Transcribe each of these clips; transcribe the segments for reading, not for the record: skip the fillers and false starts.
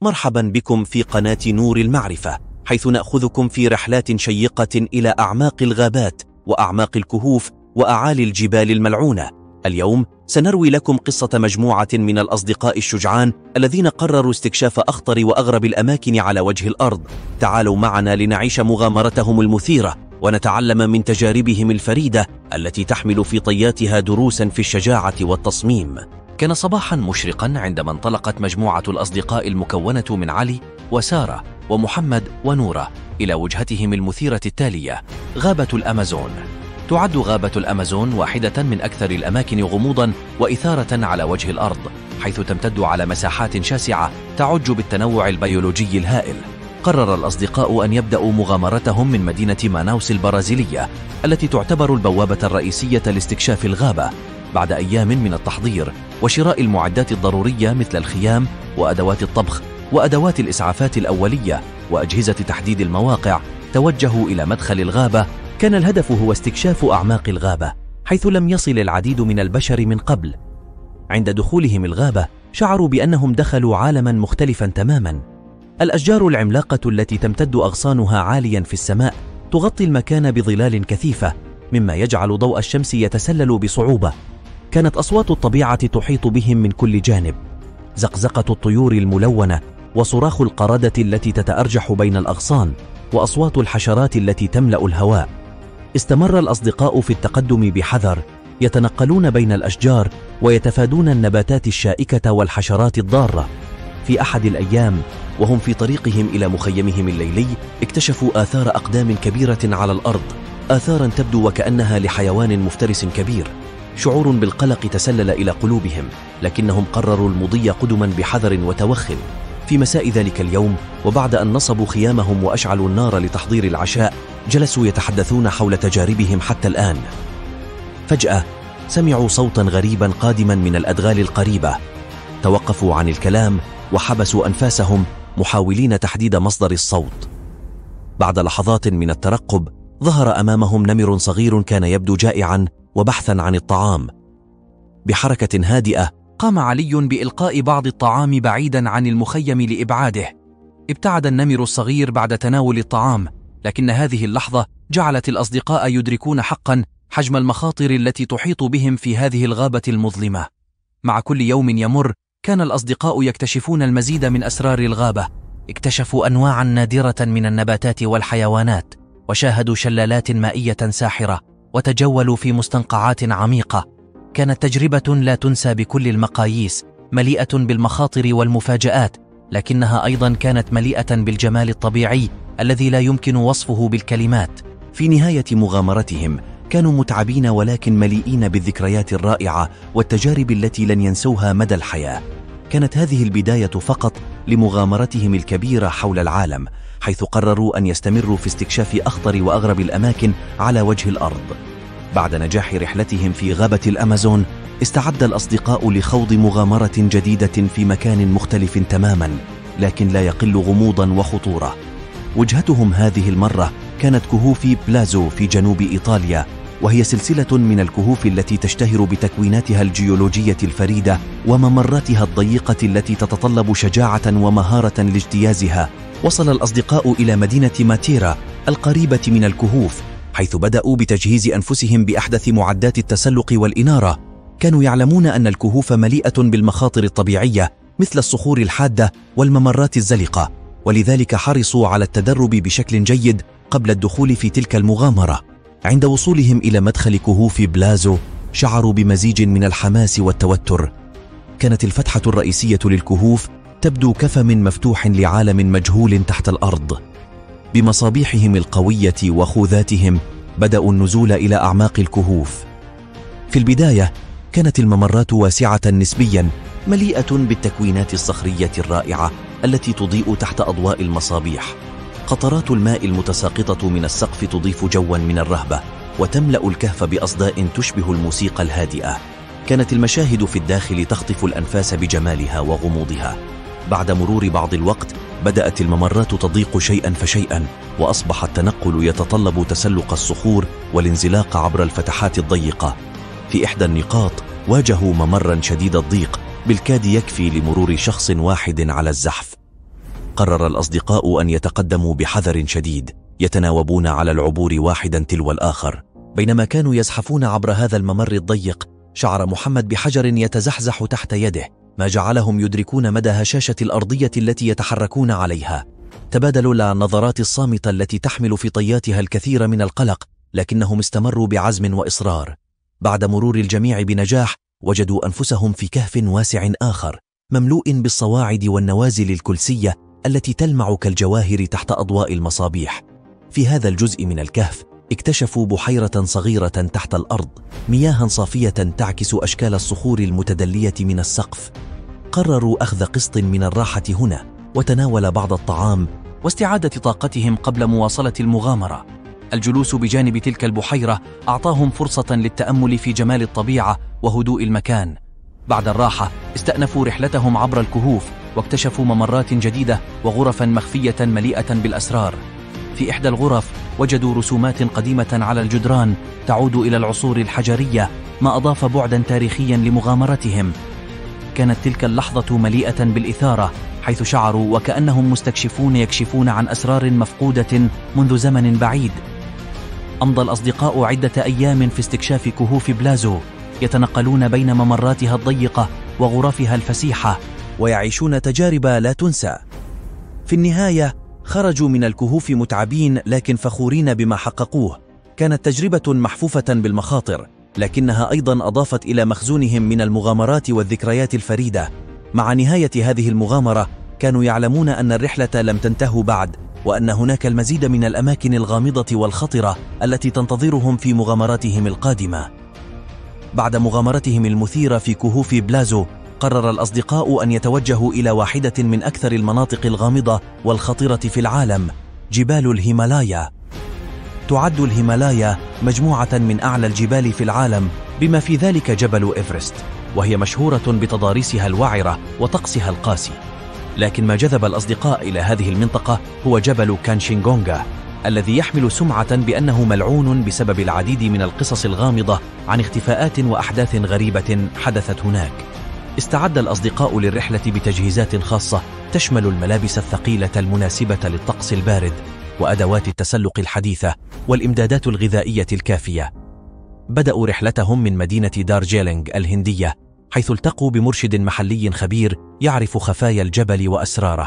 مرحبا بكم في قناة نور المعرفة، حيث نأخذكم في رحلات شيقة إلى أعماق الغابات وأعماق الكهوف وأعالي الجبال الملعونة. اليوم سنروي لكم قصة مجموعة من الأصدقاء الشجعان الذين قرروا استكشاف أخطر وأغرب الأماكن على وجه الأرض. تعالوا معنا لنعيش مغامرتهم المثيرة ونتعلم من تجاربهم الفريدة التي تحمل في طياتها دروسا في الشجاعة والتصميم. كان صباحا مشرقا عندما انطلقت مجموعة الأصدقاء المكونة من علي وسارة ومحمد ونورة إلى وجهتهم المثيرة التالية: غابة الأمازون. تعد غابة الأمازون واحدة من أكثر الأماكن غموضا وإثارة على وجه الأرض، حيث تمتد على مساحات شاسعة تعج بالتنوع البيولوجي الهائل. قرر الأصدقاء أن يبدأوا مغامرتهم من مدينة ماناوس البرازيلية، التي تعتبر البوابة الرئيسية لاستكشاف الغابة. بعد أيام من التحضير وشراء المعدات الضرورية مثل الخيام وأدوات الطبخ وأدوات الإسعافات الأولية وأجهزة تحديد المواقع، توجهوا إلى مدخل الغابة. كان الهدف هو استكشاف أعماق الغابة، حيث لم يصل العديد من البشر من قبل. عند دخولهم الغابة شعروا بأنهم دخلوا عالما مختلفا تماما. الأشجار العملاقة التي تمتد أغصانها عاليا في السماء تغطي المكان بظلال كثيفة، مما يجعل ضوء الشمس يتسلل بصعوبة. كانت أصوات الطبيعة تحيط بهم من كل جانب: زقزقة الطيور الملونة، وصراخ القردة التي تتأرجح بين الأغصان، وأصوات الحشرات التي تملأ الهواء. استمر الأصدقاء في التقدم بحذر، يتنقلون بين الأشجار ويتفادون النباتات الشائكة والحشرات الضارة. في أحد الأيام وهم في طريقهم إلى مخيمهم الليلي، اكتشفوا آثار أقدام كبيرة على الأرض، آثارا تبدو وكأنها لحيوان مفترس كبير. شعور بالقلق تسلل إلى قلوبهم، لكنهم قرروا المضي قدما بحذر وتوخٍ. في مساء ذلك اليوم، وبعد أن نصبوا خيامهم وأشعلوا النار لتحضير العشاء، جلسوا يتحدثون حول تجاربهم حتى الآن. فجأة سمعوا صوتا غريبا قادما من الأدغال القريبة. توقفوا عن الكلام وحبسوا أنفاسهم محاولين تحديد مصدر الصوت. بعد لحظات من الترقب، ظهر أمامهم نمر صغير كان يبدو جائعا وبحثا عن الطعام. بحركة هادئة قام علي بإلقاء بعض الطعام بعيدا عن المخيم لإبعاده. ابتعد النمر الصغير بعد تناول الطعام، لكن هذه اللحظة جعلت الأصدقاء يدركون حقا حجم المخاطر التي تحيط بهم في هذه الغابة المظلمة. مع كل يوم يمر كان الأصدقاء يكتشفون المزيد من أسرار الغابة. اكتشفوا أنواعا نادرة من النباتات والحيوانات، وشاهدوا شلالات مائية ساحرة، وتجولوا في مستنقعات عميقة. كانت تجربة لا تنسى بكل المقاييس، مليئة بالمخاطر والمفاجآت، لكنها أيضا كانت مليئة بالجمال الطبيعي الذي لا يمكن وصفه بالكلمات. في نهاية مغامرتهم كانوا متعبين ولكن مليئين بالذكريات الرائعة والتجارب التي لن ينسوها مدى الحياة. كانت هذه البداية فقط لمغامرتهم الكبيرة حول العالم، حيث قرروا أن يستمروا في استكشاف أخطر وأغرب الأماكن على وجه الأرض. بعد نجاح رحلتهم في غابة الأمازون، استعد الأصدقاء لخوض مغامرة جديدة في مكان مختلف تماما، لكن لا يقل غموضا وخطورة. وجهتهم هذه المرة كانت كهوف بلازو في جنوب إيطاليا، وهي سلسلة من الكهوف التي تشتهر بتكويناتها الجيولوجية الفريدة وممراتها الضيقة التي تتطلب شجاعة ومهارة لاجتيازها. وصل الأصدقاء إلى مدينة ماتيرا القريبة من الكهوف، حيث بدأوا بتجهيز أنفسهم بأحدث معدات التسلق والإنارة. كانوا يعلمون أن الكهوف مليئة بالمخاطر الطبيعية مثل الصخور الحادة والممرات الزلقة، ولذلك حرصوا على التدرب بشكل جيد قبل الدخول في تلك المغامرة. عند وصولهم إلى مدخل كهوف بلازو، شعروا بمزيج من الحماس والتوتر. كانت الفتحة الرئيسية للكهوف تبدو كفم مفتوح لعالم مجهول تحت الأرض. بمصابيحهم القوية وخوذاتهم بدأوا النزول إلى أعماق الكهوف. في البداية كانت الممرات واسعة نسبيا، مليئة بالتكوينات الصخرية الرائعة التي تضيء تحت أضواء المصابيح. قطرات الماء المتساقطة من السقف تضيف جوا من الرهبة، وتملأ الكهف بأصداء تشبه الموسيقى الهادئة. كانت المشاهد في الداخل تخطف الأنفاس بجمالها وغموضها. بعد مرور بعض الوقت بدأت الممرات تضيق شيئا فشيئا، وأصبح التنقل يتطلب تسلق الصخور والانزلاق عبر الفتحات الضيقة. في إحدى النقاط واجهوا ممرا شديد الضيق، بالكاد يكفي لمرور شخص واحد على الزحف. قرر الأصدقاء أن يتقدموا بحذر شديد، يتناوبون على العبور واحدا تلو الآخر. بينما كانوا يزحفون عبر هذا الممر الضيق، شعر محمد بحجر يتزحزح تحت يده، ما جعلهم يدركون مدى هشاشة الأرضية التي يتحركون عليها. تبادلوا النظرات الصامتة التي تحمل في طياتها الكثير من القلق، لكنهم استمروا بعزم وإصرار. بعد مرور الجميع بنجاح، وجدوا أنفسهم في كهف واسع آخر، مملوء بالصواعد والنوازل الكلسية التي تلمع كالجواهر تحت أضواء المصابيح. في هذا الجزء من الكهف اكتشفوا بحيرة صغيرة تحت الأرض، مياه صافية تعكس أشكال الصخور المتدلية من السقف. قرروا أخذ قسط من الراحة هنا، وتناول بعض الطعام واستعادة طاقتهم قبل مواصلة المغامرة. الجلوس بجانب تلك البحيرة أعطاهم فرصة للتأمل في جمال الطبيعة وهدوء المكان. بعد الراحة استأنفوا رحلتهم عبر الكهوف، واكتشفوا ممرات جديدة وغرفا مخفية مليئة بالأسرار. في إحدى الغرف وجدوا رسومات قديمة على الجدران تعود إلى العصور الحجرية، ما أضاف بعدا تاريخيا لمغامرتهم. كانت تلك اللحظة مليئة بالإثارة، حيث شعروا وكأنهم مستكشفون يكشفون عن أسرار مفقودة منذ زمن بعيد. أمضى الأصدقاء عدة أيام في استكشاف كهوف بلازو، يتنقلون بين ممراتها الضيقة وغرفها الفسيحة، ويعيشون تجارب لا تنسى. في النهاية خرجوا من الكهوف متعبين لكن فخورين بما حققوه. كانت تجربة محفوفة بالمخاطر، لكنها أيضا أضافت إلى مخزونهم من المغامرات والذكريات الفريدة. مع نهاية هذه المغامرة كانوا يعلمون أن الرحلة لم تنتهي بعد، وأن هناك المزيد من الأماكن الغامضة والخطرة التي تنتظرهم في مغامراتهم القادمة. بعد مغامرتهم المثيرة في كهوف بلازو، قرر الأصدقاء أن يتوجهوا إلى واحدة من أكثر المناطق الغامضة والخطيرة في العالم، جبال الهيمالايا. تعد الهيمالايا مجموعة من أعلى الجبال في العالم، بما في ذلك جبل إيفرست، وهي مشهورة بتضاريسها الوعرة وطقسها القاسي. لكن ما جذب الأصدقاء إلى هذه المنطقة هو جبل كانشنغونغا، الذي يحمل سمعة بأنه ملعون بسبب العديد من القصص الغامضة عن اختفاءات وأحداث غريبة حدثت هناك. استعد الأصدقاء للرحلة بتجهيزات خاصة تشمل الملابس الثقيلة المناسبة للطقس البارد، وأدوات التسلق الحديثة، والإمدادات الغذائية الكافية. بدأوا رحلتهم من مدينة دارجيلينغ الهندية، حيث التقوا بمرشد محلي خبير يعرف خفايا الجبل وأسراره.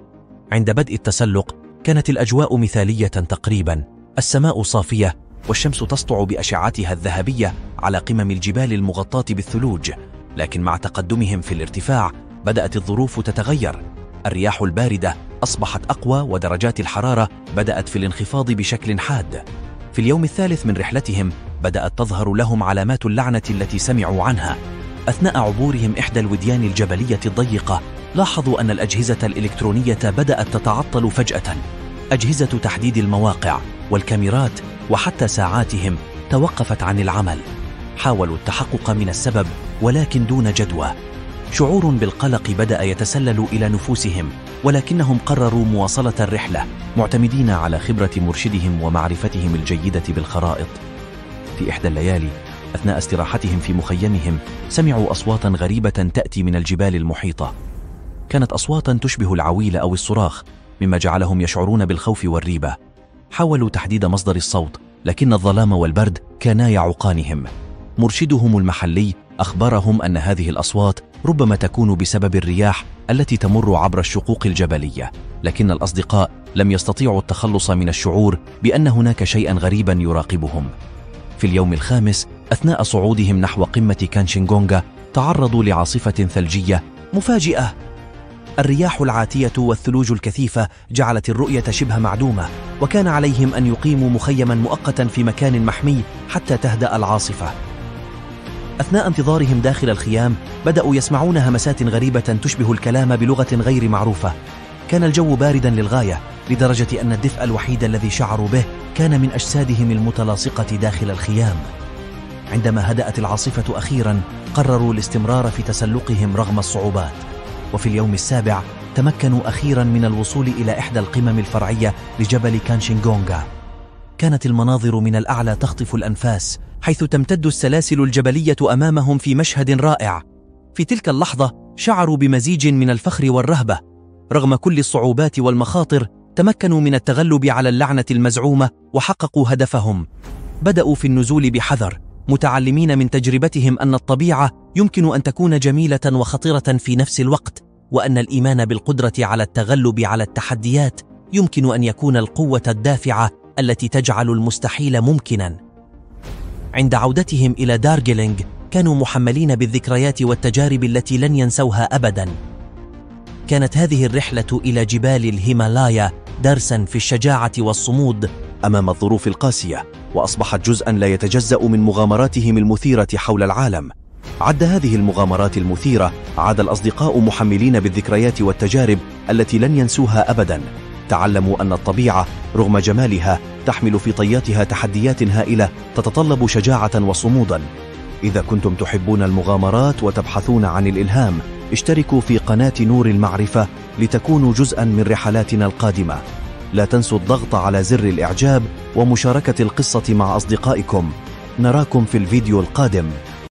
عند بدء التسلق كانت الأجواء مثالية تقريبا، السماء صافية والشمس تسطع بأشعتها الذهبية على قمم الجبال المغطاة بالثلوج. لكن مع تقدمهم في الارتفاع بدأت الظروف تتغير. الرياح الباردة أصبحت أقوى، ودرجات الحرارة بدأت في الانخفاض بشكل حاد. في اليوم الثالث من رحلتهم بدأت تظهر لهم علامات اللعنة التي سمعوا عنها. أثناء عبورهم إحدى الوديان الجبلية الضيقة، لاحظوا أن الأجهزة الإلكترونية بدأت تتعطل فجأة. أجهزة تحديد المواقع والكاميرات وحتى ساعاتهم توقفت عن العمل. حاولوا التحقق من السبب ولكن دون جدوى. شعور بالقلق بدأ يتسلل إلى نفوسهم، ولكنهم قرروا مواصلة الرحلة معتمدين على خبرة مرشدهم ومعرفتهم الجيدة بالخرائط. في إحدى الليالي أثناء استراحتهم في مخيمهم سمعوا أصواتا غريبة تأتي من الجبال المحيطة. كانت أصواتا تشبه العويل أو الصراخ، مما جعلهم يشعرون بالخوف والريبة. حاولوا تحديد مصدر الصوت، لكن الظلام والبرد كانا يعوقانهم. مرشدهم المحلي أخبرهم أن هذه الأصوات ربما تكون بسبب الرياح التي تمر عبر الشقوق الجبلية، لكن الأصدقاء لم يستطيعوا التخلص من الشعور بأن هناك شيئا غريبا يراقبهم. في اليوم الخامس أثناء صعودهم نحو قمة كانشنغونغا تعرضوا لعاصفة ثلجية مفاجئة. الرياح العاتية والثلوج الكثيفة جعلت الرؤية شبه معدومة، وكان عليهم أن يقيموا مخيما مؤقتا في مكان محمي حتى تهدأ العاصفة. أثناء انتظارهم داخل الخيام بدأوا يسمعون همسات غريبة تشبه الكلام بلغة غير معروفة. كان الجو باردا للغاية، لدرجة أن الدفء الوحيد الذي شعروا به كان من أجسادهم المتلاصقة داخل الخيام. عندما هدأت العاصفة أخيرا قرروا الاستمرار في تسلقهم رغم الصعوبات، وفي اليوم السابع تمكنوا أخيرا من الوصول إلى إحدى القمم الفرعية لجبل كانشنغونغا. كانت المناظر من الأعلى تخطف الأنفاس، حيث تمتد السلاسل الجبلية أمامهم في مشهد رائع. في تلك اللحظة شعروا بمزيج من الفخر والرهبة. رغم كل الصعوبات والمخاطر تمكنوا من التغلب على اللعنة المزعومة وحققوا هدفهم. بدأوا في النزول بحذر، متعلمين من تجربتهم أن الطبيعة يمكن أن تكون جميلة وخطيرة في نفس الوقت، وأن الإيمان بالقدرة على التغلب على التحديات يمكن أن يكون القوة الدافعة التي تجعل المستحيل ممكناً. عند عودتهم إلى دارجيلينغ كانوا محملين بالذكريات والتجارب التي لن ينسوها أبداً. كانت هذه الرحلة إلى جبال الهيمالايا درساً في الشجاعة والصمود أمام الظروف القاسية، وأصبحت جزءاً لا يتجزأ من مغامراتهم المثيرة حول العالم. عد هذه المغامرات المثيرة عاد الأصدقاء محملين بالذكريات والتجارب التي لن ينسوها أبداً. تعلموا أن الطبيعة رغم جمالها تحمل في طياتها تحديات هائلة تتطلب شجاعة وصموداً. إذا كنتم تحبون المغامرات وتبحثون عن الإلهام، اشتركوا في قناة نور المعرفة لتكونوا جزءاً من رحلاتنا القادمة. لا تنسوا الضغط على زر الإعجاب ومشاركة القصة مع أصدقائكم. نراكم في الفيديو القادم.